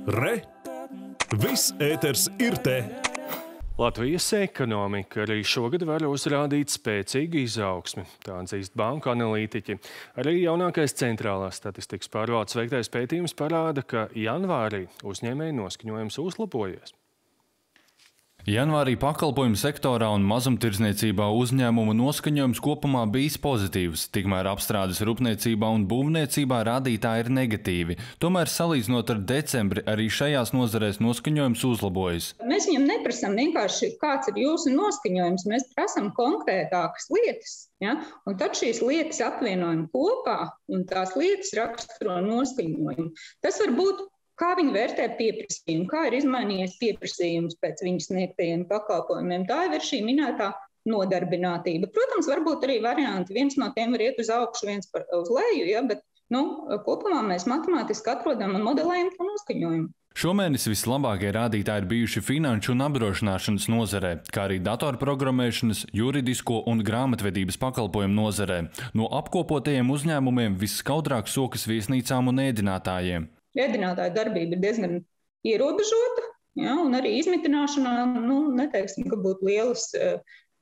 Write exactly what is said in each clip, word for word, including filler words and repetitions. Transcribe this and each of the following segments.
Re! Viss ēters ir te! Latvijas ekonomika arī šogad var uzrādīt spēcīgu izaugsmi. Tā atzīst banku analītiķi. Arī jaunākais centrālās statistikas pārvaldes veiktais pētījums parāda, ka janvārī uzņēmēju noskaņojums uzlabojies. Janvārī pakalpojumu sektorā un mazumtirdzniecībā uzņēmumu noskaņojums kopumā bijis pozitīvs, tikmēr apstrādes rūpniecībā un būvniecībā rādītāji ir negatīvi. Tomēr salīdzinot ar decembri, arī šajās nozarēs noskaņojums uzlabojas. Mēs viņam neprasam vienkārši, kāds ir jūsu noskaņojums, mēs prasam konkrētākas lietas. Ja? Un tad šīs lietas apvienojam kopā un tās lietas raksturo noskaņojumu. Tas var būt kā viņi vērtē pieprasījumu, kā ir izmainījies pieprasījums pēc viņas sniegtajiem pakalpojumiem. Tā ir šī minētā nodarbinātība. Protams, varbūt arī varianti. Viens no tiem var iet uz augšu, viens par, uz leju, ja? Bet nu, kopumā mēs matemātiski atrodam un modelējam to noskaņojumu. Šomēnes vislabākie rādītāji ir bijuši finanšu un apdrošināšanas nozarē, kā arī datorprogrammēšanas, juridisko un grāmatvedības pakalpojumu nozarē. No apkopotajiem uzņēmumiem viskaudrāk sokas viesnīcām un ēdinātājiem. Ēdinātāja darbība ir diezgan ierobežota, ja, un arī izmitināšanā, nu, neteiksim, ka būtu lielas uh,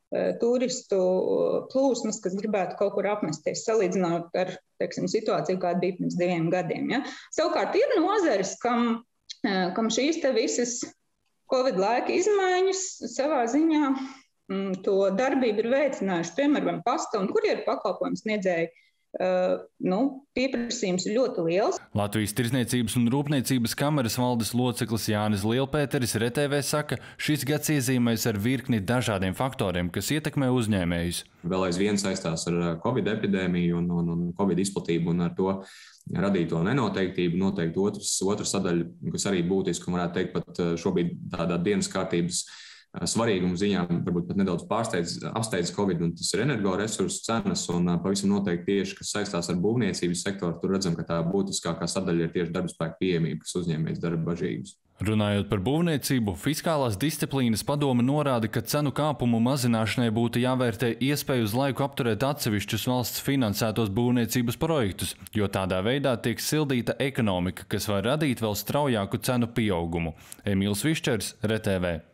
turistu plūsmas, kas gribētu kaut kur apmesties, salīdzinot ar, teiksim, situāciju, kāda bija pirms diviem gadiem. Ja. Savukārt ir nozares, kam, uh, kam šīs te visas Covid laika izmaiņas savā ziņā mm, to darbību ir veicinājuši, piemēram, pasta un kurjeru pakalpojumu sniedzēji. Uh, nu, pieprasījums ir ļoti liels. Latvijas Tirdzniecības un Rūpniecības kameras valdes loceklis Jānis Lielpēteris R T V saka, šis gads iezīmēs ar virkni dažādiem faktoriem, kas ietekmē uzņēmējus. Vēl aizvien saistās ar Covid epidēmiju un, un, un Covid izplatību un ar to radīto nenoteiktību. Noteikti otrs, otrs sadaļa, kas arī būtiski, un varētu teikt pat šobrīd tādā dienas kārtības svarīgumu ziņā, varbūt pat nedaudz pārsteidz, apsteidz Covid, un tas ir energoresursu cenas, un pavisam noteikti tieši, kas saistās ar būvniecības sektoru, tur redzam, ka tā būtiskākā sadaļa ir tieši darbspēka pieejamība, kas uzņēmējs dara bažīgus. Runājot par būvniecību, fiskālās disciplīnas padome norāda, ka cenu kāpumu mazināšanai būtu jāvērtē iespēju uz laiku apturēt atsevišķus valsts finansētos būvniecības projektus, jo tādā veidā tiek sildīta ekonomika, kas var radīt vēl straujāku cenu pieaugumu. Emīls Višķers, R T V.